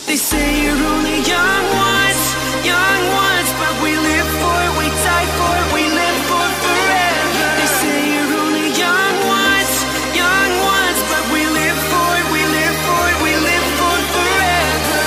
They say you're only young once, but we live for it, we die for it, we live for forever. They say you're only young once, but we live for it, we live for it, we live for forever.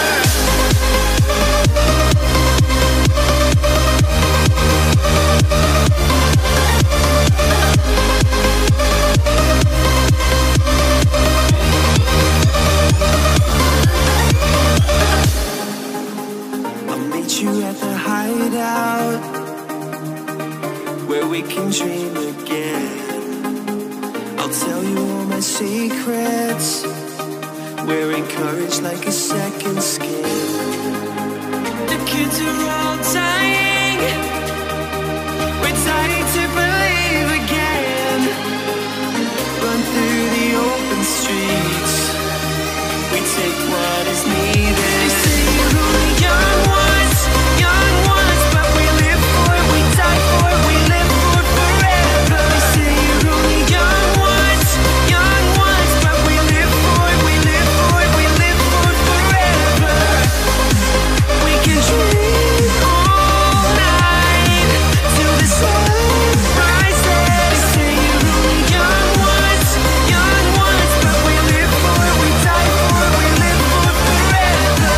I'll meet you at the hideout, where we can dream again. I'll tell you all my secrets, we're encouraged like a second skin. The kids are all dying, we're dying to believe again. Run through the open streets, we take what is needed. They say you're only young ones, but we live for it, we die for it, we live for forever. They say you're only young ones, but we live for it, we live for it, we live for forever. We can dream all night till the sun rises. They say you're only young ones, but we live for it, we die for it, we live for forever.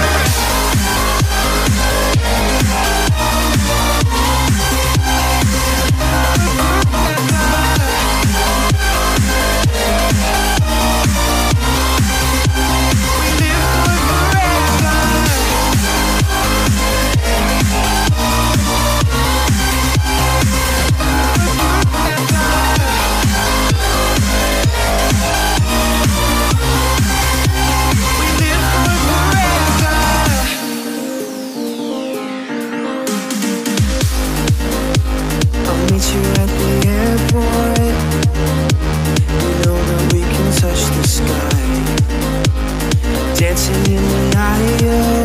I'll meet you at the airport. You know that we can touch the sky, dancing in the aisle.